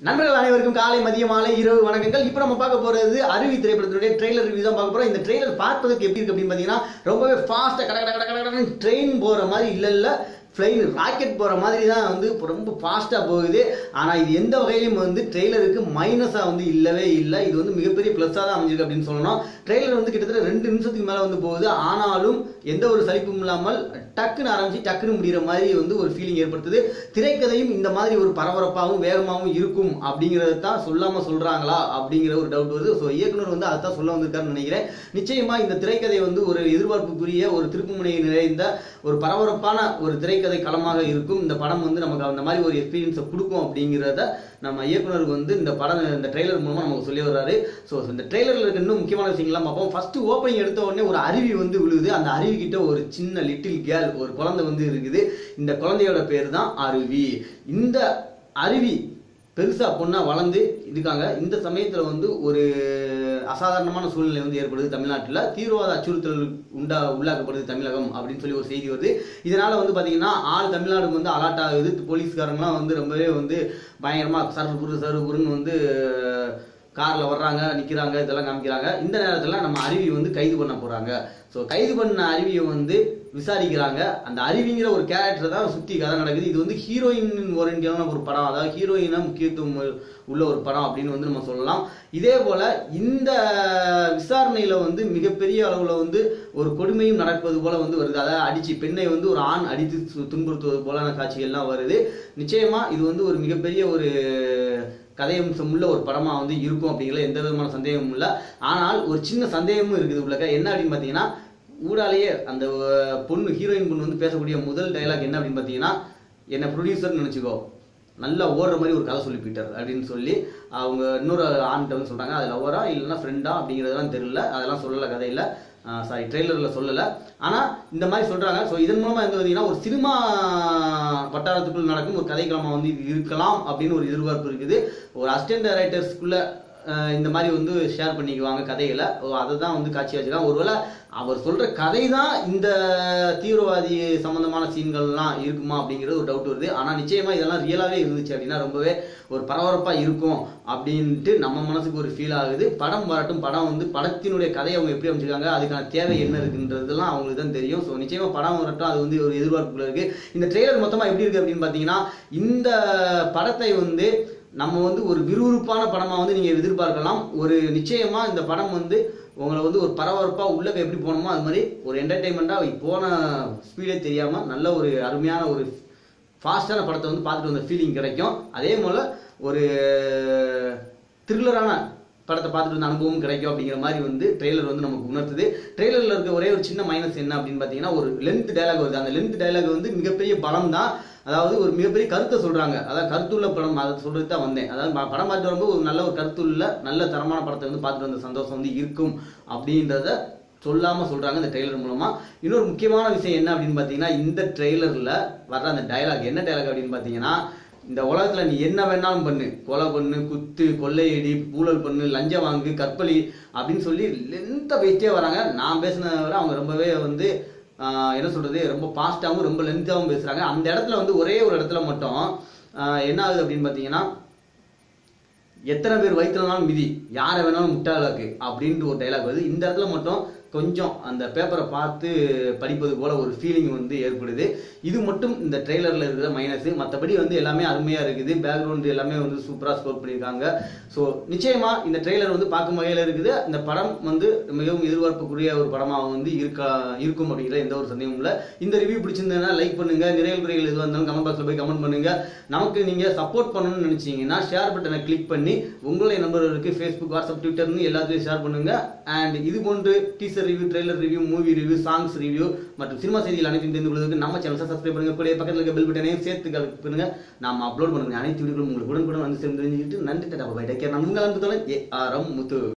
நண்பர்கள் அனைவருக்கும் காலை மதிய மாலை இரவு வணக்கங்கள். இப்போ நம்ம பார்க்க போறது அருவி திரைப்படத்தினுடைய ட்ரெய்லர் ரிவ்யூ தான் பார்க்க போறோம். இந்த ட்ரெய்லர் பார்ப்பதற்கு எப்படி இருக்கு அப்படின்னு பாத்தீங்கன்னா ரொம்பவே ஃபாஸ்டா கட ட்ரெயின் போற மாதிரி இல்ல ஃப்ளைன் ராக்கெட் போற மாதிரி தான் வந்து ரொம்ப ஃபாஸ்டா போகுது. ஆனா இது எந்த வகையிலும் வந்து ட்ரெய்லருக்கு மைனஸா வந்து இல்லவே இல்லை. இது வந்து மிகப்பெரிய பிளஸ்ஸா தான் அமைஞ்சிருக்கு அப்படின்னு சொல்லணும். ட்ரெய்லர் வந்து கிட்டத்தட்ட 2 நிமிஷத்துக்கு மேல வந்து போகுது. ஆனாலும் எந்த ஒரு சலிப்பும் இல்லாமல் டக்குன்னு ஆரம்பிச்சு டக்குன்னு முடிகிற மாதிரி வந்து ஒரு ஃபீலிங் ஏற்படுத்துது. திரைக்கதையும் இந்த மாதிரி ஒரு பரபரப்பாகவும் வேகமாகவும் இருக்கும் அப்படிங்கறத தான் சொல்லாம சொல்றாங்களா அப்படிங்கிற ஒரு டவுட் வருது. ஸோ இயக்குனர் வந்து அதான் சொல்ல வந்திருக்காருன்னு நினைக்கிறேன். நிச்சயமா இந்த திரைக்கதை வந்து ஒரு எதிர்பார்ப்புக்குரிய ஒரு திருப்புமுனை நிறைந்த ஒரு பரபரப்பான ஒரு திரைக்கதை களமாக இருக்கும். இந்த படம் வந்து நமக்கு அந்த மாதிரி ஒரு எக்ஸ்பீரியன்ஸை கொடுக்கும் அப்படிங்கிறத நம்ம இயக்குனருக்கு வந்து இந்த ட்ரெய்லர் மூலமா நமக்கு சொல்லி வர்றாரு. ஸோ இந்த ட்ரெய்லர்ல இருக்க இன்னும் முக்கியமான விஷயங்கள்லாம் பார்ப்போம். ஃபர்ஸ்ட் ஓப்பனிங் எடுத்த உடனே ஒரு அருவி வந்து விழுகுது. அந்த அருவி கிட்ட ஒரு சின்ன லிட்டில் கேர்ள், ஒரு குழந்தை வந்து இருக்குது. இந்த குழந்தையோட பேர் தான் அருவி. இந்த அருவி பெருசா பொண்ணா வளர்ந்து இருக்காங்க. இந்த சமயத்துல வந்து ஒரு அசாதாரணமான சூழ்நிலை வந்து ஏற்படுது. தமிழ்நாட்டில் தீவிரவாத அச்சுறுத்தல் உள்ளாக்கப்படுது தமிழகம் அப்படின்னு சொல்லி ஒரு செய்தி வருது. இதனால வந்து பாத்தீங்கன்னா தமிழ்நாடு வந்து அலர்ட் ஆகுது. போலீஸ்காரங்களாம் வந்து ரொம்பவே வந்து பயங்கரமா சருப்புருன்னு வந்து கார்ல வர்றாங்க, நிக்கிறாங்க, இதெல்லாம் காமிக்கிறாங்க. இந்த நேரத்துல நம்ம அருவி வந்து கைது பண்ண போறாங்க. ஸோ கைது பண்ண அருவியை வந்து விசாரிக்கிறாங்க. அந்த அருவிங்கிற ஒரு கேரக்டர் தான் சுத்தி கதை நடக்குது. இது வந்து ஹீரோயின் ஓரியன்டான ஒரு படம், அதாவது ஹீரோயினா முக்கியத்துவம் உள்ள ஒரு படம் அப்படின்னு வந்து நம்ம சொல்லலாம். இதே போல இந்த விசாரணையில வந்து மிகப்பெரிய அளவுல வந்து ஒரு கொடுமையும் நடப்பது போல வந்து வருது. அதாவது அடிச்சு பெண்ணை வந்து ஒரு ஆண் அடித்து துன்புறுத்துவது போலான காட்சிகள்லாம் வருது. நிச்சயமா இது வந்து ஒரு மிகப்பெரிய ஒரு கதையம்சம் உள்ள ஒரு படமா வந்து இருக்கும் அப்படிங்கிற எந்த விதமான சந்தேகமும் இல்லை. ஆனால் ஒரு சின்ன சந்தேகமும் இருக்குது உள்ளக்க. என்ன அப்படின்னு பாத்தீங்கன்னா, ஊடாலேயே அந்த பொண்ணு ஹீரோயின் பொண்ணு வந்து பேசக்கூடிய முதல் டைலாக் என்ன அப்படின்னு பாத்தீங்கன்னா, என்ன ப்ரொடியூசர் நினைச்சுக்கோ, நல்லா ஓடுற மாதிரி ஒரு கதை சொல்லி போயிட்டார் அப்படின்னு சொல்லி அவங்க இன்னொரு ஆண்கிட்ட வந்து சொல்றாங்க. அது லவ்வரா இல்லைன்னா ஃப்ரெண்டா அப்படிங்கிறதெல்லாம் தெரியல, அதெல்லாம் சொல்லல கதையில, சாரி ட்ரெய்லர்ல சொல்லல. ஆனா இந்த மாதிரி சொல்றாங்க. ஸோ இதன் மூலமா வந்து பாத்தீங்கன்னா ஒரு சினிமா வட்டாரத்துக்குள் நடக்கும் ஒரு கதைக்களமா வந்து இது இருக்கலாம் அப்படின்னு ஒரு எதிர்பார்ப்பு இருக்குது. ஒரு அசிஸ்டன்ட் டைரக்டர்ஸ்குள்ள இந்த மாதிரி வந்து ஷேர் பண்ணிக்குவாங்க கதைகளை. அதை தான் வந்து காட்சி வச்சுக்கலாம். ஒருவேளை அவர் சொல்ற கதை தான் இந்த தீவிரவாதி சம்பந்தமான சீன்கள்லாம் இருக்குமா அப்படிங்கிறது ஒரு டவுட் வருது. ஆனா நிச்சயமா இதெல்லாம் ரியலாவே இருந்துச்சு அப்படின்னா ரொம்பவே ஒரு பரபரப்பா இருக்கும் அப்படின்ட்டு நம்ம மனசுக்கு ஒரு ஃபீல் ஆகுது. படம் வரட்டும், படம் வந்து படத்தினுடைய கதையை அவங்க எப்படி அமைச்சிருக்காங்க, அதுக்கான தேவை என்ன இருக்குன்றதுலாம் அவங்களுக்கு தான் தெரியும். ஸோ நிச்சயமா படம் வரட்டும், அது வந்து ஒரு எதிர்பார்ப்புல இருக்கு. இந்த ட்ரெய்லர் மொத்தமா எப்படி இருக்கு அப்படின்னு பாத்தீங்கன்னா, இந்த படத்தை வந்து நம்ம வந்து ஒரு விறுவிறுப்பான படமா வந்து நீங்க எதிர்பார்க்கலாம். ஒரு நிச்சயமா இந்த படம் வந்து உங்களை வந்து ஒரு பரபரப்பா உள்ள எப்படி போனோமோ அது மாதிரி ஒரு என்டர்டைன்மெண்டா போன ஸ்பீடே தெரியாம நல்ல ஒரு அருமையான ஒரு ஃபாஸ்டான படத்தை வந்து பார்த்துட்டு வந்த ஃபீலிங் கிடைக்கும். அதே போல ஒரு த்ரில்லரான படத்தை பார்த்துட்டு வந்த அனுபவம் கிடைக்கும் அப்படிங்கிற மாதிரி வந்து ட்ரெய்லர் வந்து நமக்கு உணர்த்துது. ட்ரெய்லர்ல இருக்க ஒரே ஒரு சின்ன மைனஸ் என்ன அப்படின்னு பாத்தீங்கன்னா, ஒரு லென்த் டயலாக் வருது. அந்த லென்த் டயலாக் வந்து மிகப்பெரிய பலம் தான். அதாவது ஒரு மிகப்பெரிய கருத்தை சொல்றாங்க. அதாவது கருத்துள்ள படம், அதை சொல்றது தான் வந்தேன். அதாவது படம் பார்த்து வரும்போது ஒரு நல்ல ஒரு கருத்துள்ள நல்ல தரமான படத்தை வந்து பார்த்துட்டு வந்த சந்தோஷம் வந்து இருக்கும் அப்படின்றத சொல்லாம சொல்றாங்க இந்த ட்ரெய்லர் மூலமா. இன்னொரு முக்கியமான விஷயம் என்ன அப்படின்னு பாத்தீங்கன்னா, இந்த ட்ரெய்லர்ல வர்ற அந்த டயலாக் என்ன டயலாக் அப்படின்னு பாத்தீங்கன்னா, இந்த உலகத்துல நீ என்ன வேணாலும் பண்ணு, கொலை பண்ணு, குத்து, கொள்ளையடி, ஊழல் பண்ணு, லஞ்சம் வாங்கு, கற்பழி அப்படின்னு சொல்லி லென்த்தா பேசிட்டே வராங்க. நான் பேசினதை விட அவங்க ரொம்பவே வந்து என்ன சொல்றது, ரொம்ப பாஸ்டாவும் ரொம்ப லென்த்தாவும் பேசுறாங்க. அந்த இடத்துல வந்து ஒரே ஒரு இடத்துல மட்டும் என்ன ஆகுது அப்படின்னு பாத்தீங்கன்னா, எத்தனை பேர் வயிற்றுலனாலும் மிதி, யாரை வேணாலும் முட்டாளாக்கு அப்படின்ட்டு ஒரு டைலாக் வருது. இந்த இடத்துல மட்டும் கொஞ்சம் அந்த பேப்பரை பார்த்து படிப்பது போல ஒரு ஃபீலிங் வந்து ஏற்படுது. இது மட்டும் இந்த ட்ரெய்லர்ல இருக்கிற மைனஸ். மற்றபடி வந்து எல்லாமே அருமையா இருக்குது. பேக்ரவுண்ட் எல்லாமே வந்து சூப்பரா ஸ்கோர் பண்ணியிருக்காங்க. ஸோ நிச்சயமா இந்த ட்ரெய்லர் வந்து பார்க்கும் வகையில இருக்குது. இந்த படம் வந்து மிகவும் எதிர்பார்ப்புக்குரிய ஒரு படமா வந்து இருக்கும் அப்படிங்கிற எந்த ஒரு சந்தேகமும் இல்லை. இந்த ரிவ்யூ பிடிச்சிருந்ததுன்னா லைக் பண்ணுங்க. நிறைய குறைகள் எதுவாக இருந்தாலும் கமெண்ட் பாக்ஸ்ல போய் கமெண்ட் பண்ணுங்க. நமக்கு நீங்க சப்போர்ட் பண்ணணும்னு நினைச்சீங்கன்னா ஷேர் பட்டனை கிளிக் பண்ணி உங்களுடைய நண்பர்களுக்கு ஃபேஸ்புக், வாட்ஸ்அப், ட்விட்டர்னு எல்லாத்தையும் ஷேர் பண்ணுங்க. அண்ட் இது போன்று teaser review, trailer review, movie review, songs review மற்றும் சினிமா செய்திகள் அனைத்தையும் தெரிந்து கொள்வதற்கு நம்ம சேனலை சப்ஸ்கிரைப் பண்ணுங்க. கூட பக்கத்தில் இருக்க பெல் பட்டனையும் சேர்த்து கிளிக் பண்ணுங்க. நாம அப்லோட் பண்ணுங்க அனைத்து வீடியோகளும் உங்களுக்கு உடனுக்குடன் வந்து தெரிஞ்சுக்கிட்டு நன்றி. Take care. நான் உங்கள் அன்பு தோழன் ARM முத்து.